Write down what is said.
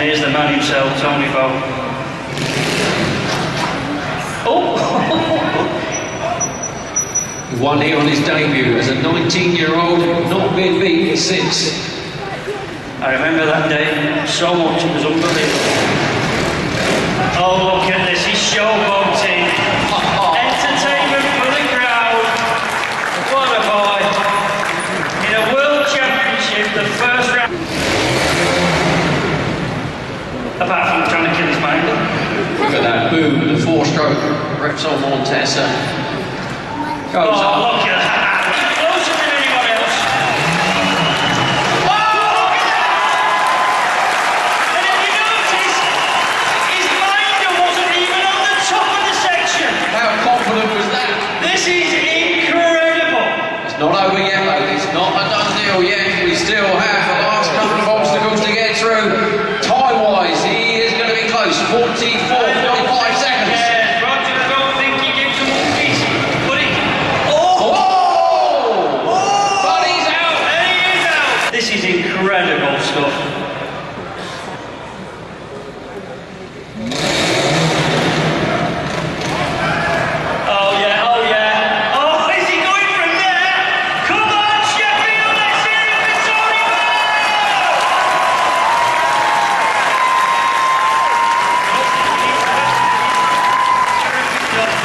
here's the man himself, Tony Bowe. Oh! He won here on his debut as a 19-year-old, not been beaten since. I remember that day so much, it was unbelievable. Oh, look at this, he's showboating. Entertainment for the crowd. What a boy. In a World Championship, the first round. Apart from trying to kill his mind. Look at that boom, the four-stroke Repsol Montesa. Goes up. Look at that. Closer than anyone else. Oh, look at that! And if you notice, his minder wasn't even on the top of the section. How confident was that? This is incredible. It's not over yet, ladies. Not a done deal yet. We still have